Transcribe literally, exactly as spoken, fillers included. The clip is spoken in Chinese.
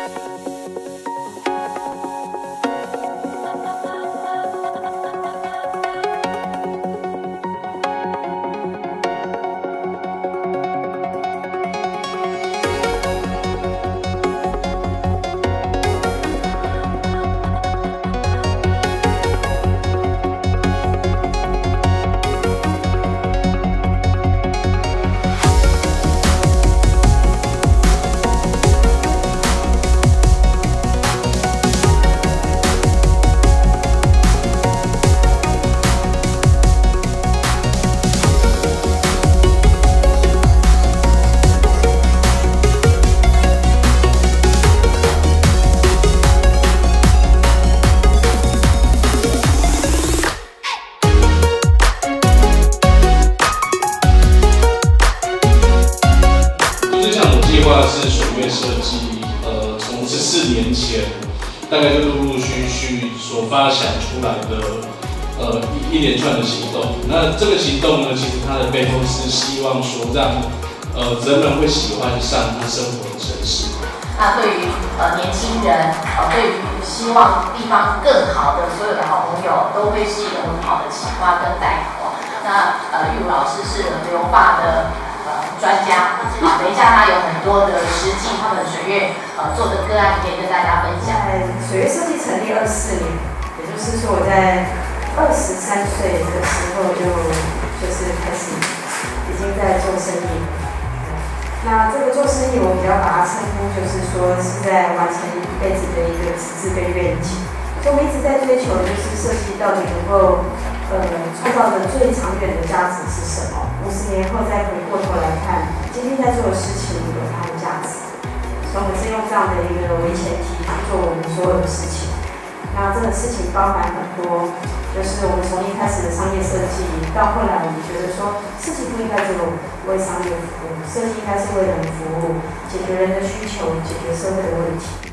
是水月设计，呃，从十四年前，大概就陆陆续续所发想出来的，呃，一一连串的行动。那这个行动呢，其实它的背后是希望说让，呃，人们会喜欢上他生活的城市。 那对于呃年轻人，呃，对于希望地方更好的所有的好朋友，都会是一个很好的启发跟带头。那呃，玉茹老师是留发的。 专家啊，等一下他有很多的实际他们水月呃做的个案可以跟大家分享。 在水月设计成立二十四年，也就是说我在二十三岁的时候就就是开始已经在做生意。那这个做生意我比较把它称呼就是说是在完成一辈子的一个志志跟愿景。所以我们一直在追求就是设计到底能够。 呃，创造的最长远的价值是什么？五十年后再回过头来看，今天在做的事情有它的价值。所以我们是用这样的一个为前提去做我们所有的事情。那这个事情包含很多，就是我们从一开始的商业设计，到后来我们觉得说，设计不应该只有为商业服务，设计应该是为人服务，解决人的需求，解决社会的问题。